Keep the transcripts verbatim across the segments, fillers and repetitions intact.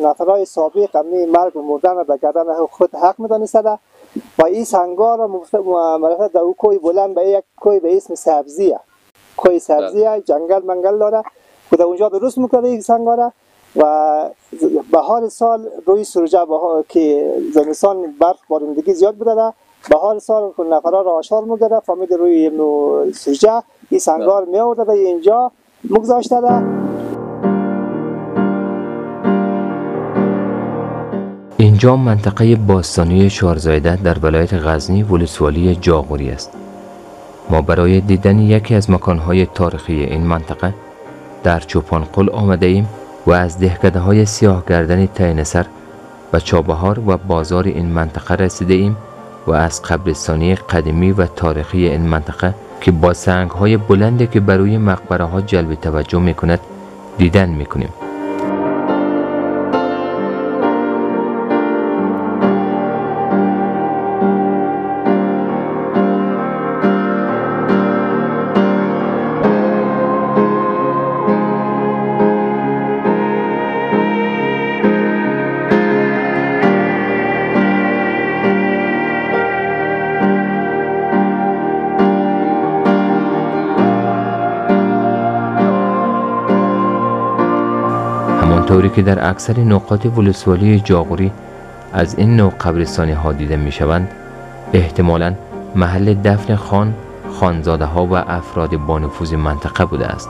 نفرای سابق امی مرگ و مردن را به گردن خود حق می‌دانستند و این سنگا را مرتب در او کوی بلند به یک کوی به اسم سبزیه، کوی سبزیه، جنگل منگل داره که در اونجا درست می‌کنه این سنگا را و بهار سال روی سرجه که زمستان برف بارندگی زیاد بوده، بهار سال که نفرا را آشار می‌گرفت فهمید روی سرجه این سنگا را می‌آورد اینجا مگذاشته ده. اینجا منطقه باستانی شارزایده در ولایت غزنی ولسوالی جاغوری است. ما برای دیدن یکی از مکانهای تاریخی این منطقه در چوپانقل آمده ایم و از دهکده های سیاه گردن تینسر و چابهار و بازار این منطقه رسیده ایم و از قبرستانی قدیمی و تاریخی این منطقه که با سنگ های بلندی که بروی مقبره ها جلب توجه می کند دیدن می کنیم. طوری که در اکثر نقاط ولسوالی جاغوری از این نوع قبرستانی ها دیده می شوند، احتمالاً محل دفن خان، خانزاده ها و افراد با نفوذ منطقه بوده است.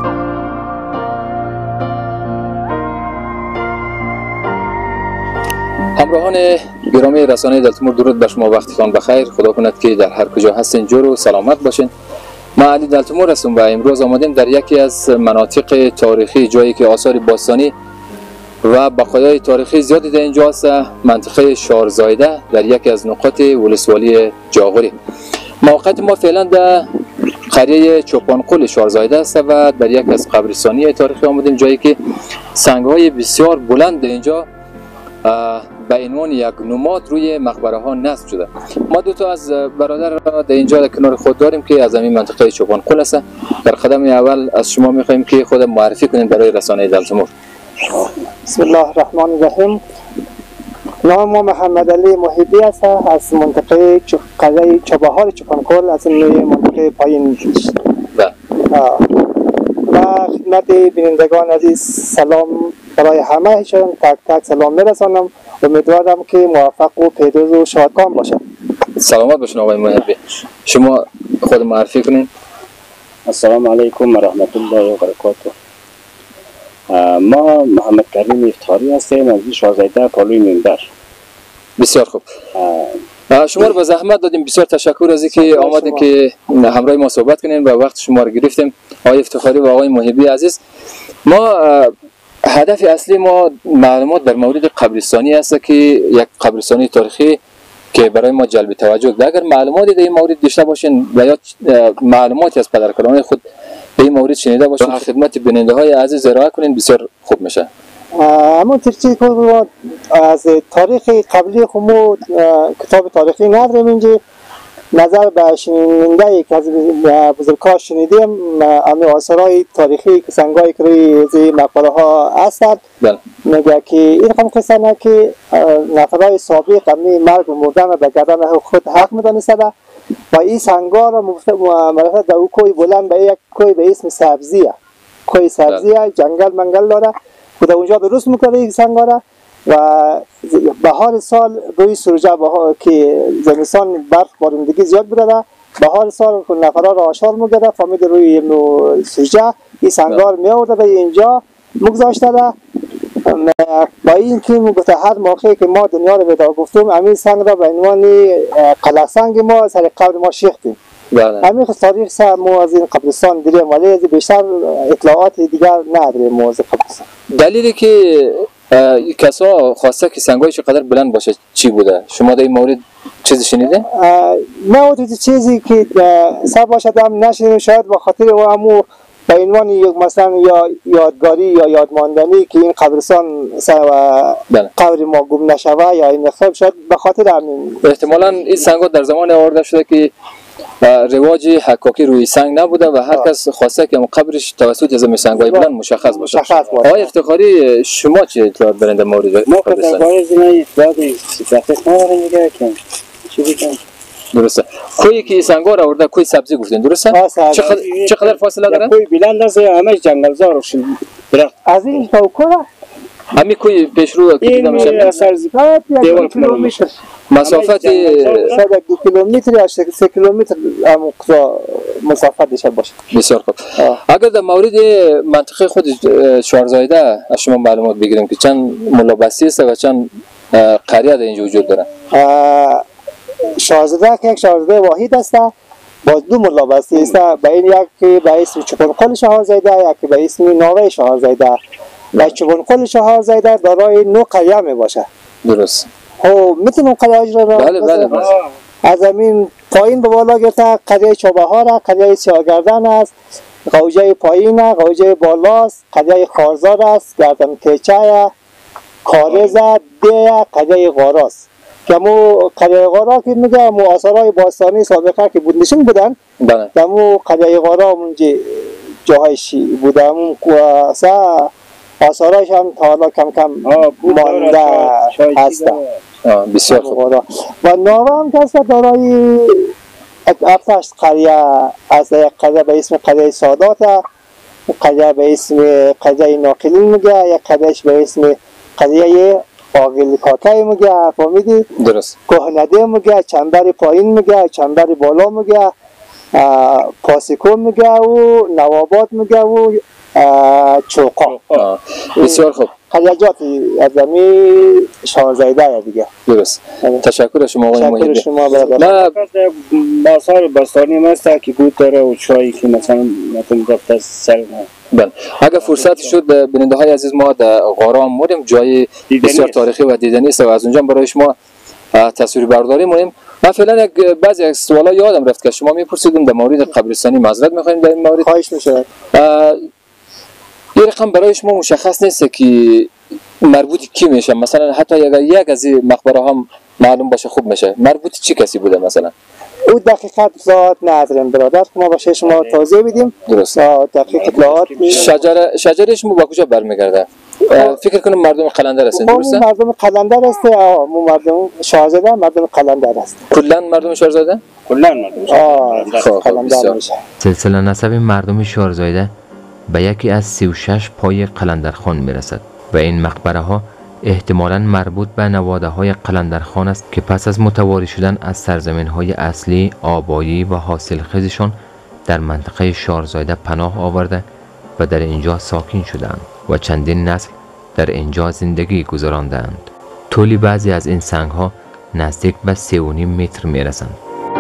همراهان گرامی رسانه دلتمور، درود بر شما، وقتتان بخیر. خدا کند که در هر کجا هستین جور و سلامت باشین. ما علی دلتمور هستم و امروز آمدیم در یکی از مناطق تاریخی، جایی که آثار باستانی و بقایای تاریخی زیادی در اینجا است، منطقه شارزایده در یکی از نقاط ولسوالی جاغوری. موقعیت ما فعلا در قریه چوپانقل شارزایده است و در یک از قبرستانی تاریخی آمدیم، جایی که سنگ‌های بسیار بلند در اینجا به عنوان یک نماد روی مقبره ها نصب شده. ما دو تا از برادر را در اینجا در کنار خود داریم که از همین منطقه چوپانقل است. در قدم اول از شما می‌خوایم که خود معرفی کنید برای رسانه دلتمور. بسم الله الرحمن الرحیم. نام ما محمد علی محبی است، از منطقه قریه چابهار چوپانقل، از این منطقه پایین بله. و خدمت بینندگان عزیز سلام برای همهشان تک تک سلام میرسانم. امیدوارم که موفق و پیروز و شادکام باشم. سلامت باشین آقای محبی. شما خود معرفی کنین. السلام علیکم و رحمت الله و برکاته. ما محمد کریم افتخاری هستیم از شارزایده پالوی منبر. بسیار خوب. شما رو به زحمت دادیم، بسیار تشکر از اینکه آمدین که همراه ما صحبت کنین و وقت شما رو گرفتیم. آقای افتخاری و آقای محبی عزیز، ما هدف اصلی ما معلومات در مورد قبرستانی است که یک قبرستانی تاریخی که برای ما جلب توجه ده. اگر معلوماتی در این مورد داشته باشین و یا معلوماتی از پدرکلان خود به این مورد شنیده باشین، خدمت بیننده های عزیز ارائه کنین، بسیار خوب میشه. اما ترچی که از تاریخ قبلی خمو کتاب تاریخی نداریم اینجا، نظر به شنیده که از بزرگان شنیدیم امی آثارهای تاریخی که سنگایی که روی مقبره ها هستند، میگه که این هم قصه نه که نفرای سابق امی مرگ و مردن را به گردن خود حق می‌دانستند و این سنگا را مرتب در او کوی بلند به یک کوی به اسم سبزیه، کوی سبزیه، جنگل منگل داره که در اونجا درست میکنه این سنگا را و بهار سال روی سرجه که زمستان برف بارندگی زیاد بوده، بهار سال که نفرا را آشار می‌گرفت فهمید روی سرجه این سنگا را می‌آورد اینجا مگذاشته ده. با این که گفته هر موقعی که ما دنیا رو ودا گفتیم همین سنگ را به عنوان قلعه سنگ ما سر قبر ما شیختیم. همین تاریخ ما از این قبرستان دیدیم ولی از بیشتر اطلاعات دیگر نداریم ما از قبرستان. دلیلی که کسا خواسته که سنگای چقدر بلند باشه چی بوده؟ شما در این مورد چیزی شنیده؟ نه اون چیزی که سر باشد هم نشنیدیم، شاید به خاطر و همو به عنوان یک مثلا یا یادگاری یا یادماندنی که این قبرستان و قبر ما گم نشوه یا این خب شاید به خاطر همین احتمالاً این سنگا در زمان آورده شده که رواج حکاکی روی سنگ نبوده و هر کس خواسته که قبرش توسط از سنگ‌های بلند مشخص باشه. آقای افتخاری شما چه اطلاعات برند مورد ما که درباره زمین اطلاعات دقیق نداریم دیگه که چی بگم. درسته. کوی که سنگا را آورده کوی سبزی گفتین درسته؟ چقدر چقدر فاصله داره؟ کوی بلند است همه جنگلزار درخت. از این تا کوه همین کوی پیشرو که دیده میشه اثر زیاد یک کیلومتر مسافت شاید دو کیلومتر یا سه کیلومتر هم مسافت داشته باشه. بسیار خوب. اگر در مورد منطقه خود شارزایده از شما معلومات بگیریم که چند ملابسی است و چند قریه در اینجا وجود داره؟ شارزایده که یک شارزایده واحد است با دو ملابسی است. به این یک به اسم چوبانقل شارزایده، یک به اسم ناوه شارزایده. و چوبانقل شارزایده دارای نو قریه می باشه. درست. او میتونم قریه را بله بله بله. از زمین پایین به بالا گرفته قریه چوبهار، قریه سیاگردن است، غوجه پایین، غوجه بالاست، قریه خارزار است، گردن تیچه، کارز، ده، قریه غاراست. که مو قریه غارا که میگه مو آثارهای باستانی سابقه که بود نشین بودن. بله. دمو قریه غارا اونجا جاهایشی بوده. اون کواسا آثارش هم تا حالا کم کم مانده هستن. بسیار خوب. و ناوه هم که دارای افتش قریه از قریه به اسم قریه سادات، قریه به اسم قریه ناقلین میگه، یک قریهش به اسم قریه آقل کاکای میگه. فهمیدی؟ درست. کهنده میگه، چنبر پایین میگه، چنبر بالا میگه، پاسکو میگه و نوابات میگه و چوقا. بسیار خوب. قریجاتی از زمین شارزایده دیگه. درست. تشکر شما آقای محیدی. تشکر شما برادر. ما آثار باستانی هست که بود داره و چایی که مثلا نتون گفت سر بله. اگر فرصت شد بیننده های عزیز ما در غارا هم موریم جای بسیار تاریخی و دیدنی است و از اونجا برای شما تصویر برداری مونیم. من فعلا یک بعضی از سوالا یادم رفت که شما میپرسیدیم در مورد قبرستانی معذرت میخوایم در این مورد. خواهش میشه. یه رقم برای شما مشخص نیست که مربوط کی میشه؟ مثلا حتی اگر یک از این مقبره هم معلوم باشه خوب میشه. مربوط چی کسی بوده مثلا؟ او دقیقاً اطلاعات نداریم برادر. ما باشه شما توضیح بدیم. درست. دقیق اطلاعات. شجره شجرش مو با کجا برمیگرده؟ فکر کنم مردم قلندر هستن درسته؟ مردم قلندر است. مو مردم شاهزاده مردم قلندر است. کلا مردم شاهزاده؟ کلا مردم قلندر میشه. سلسله نسب مردم شارزایده به یکی از سی و شش پای قلندرخان میرسد و این مقبره ها احتمالاً مربوط به نواده های قلندرخان است که پس از متواری شدن از سرزمین های اصلی، آبایی و حاصلخیزشان در منطقه شارزایده پناه آورده و در اینجا ساکن شدند و چندین نسل در اینجا زندگی گذراندند. طولی بعضی از این سنگ ها نزدیک به سه و نیم متر میرسند.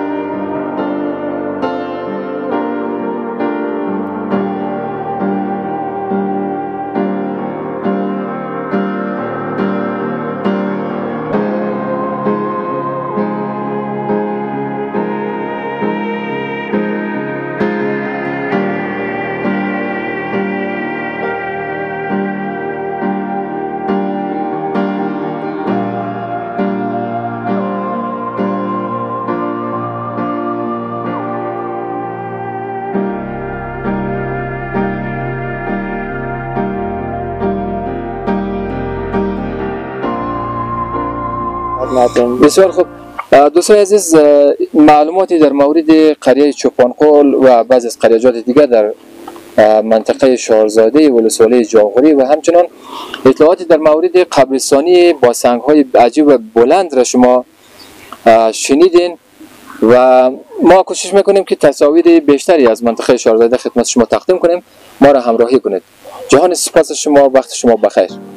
بسیار خوب. دوستان عزیز، معلوماتی در مورد قریه چوپانقل و بعضی از قریه‌جات دیگر در منطقه شارزاده ولسوالی جاغوری و همچنان اطلاعاتی در مورد قبرستانی با سنگ‌های عجیب و بلند را شما شنیدین و ما کوشش میکنیم که تصاویر بیشتری از منطقه شارزاده خدمت شما تقدیم کنیم. ما را همراهی کنید. جهان سپاس شما، وقت شما بخیر.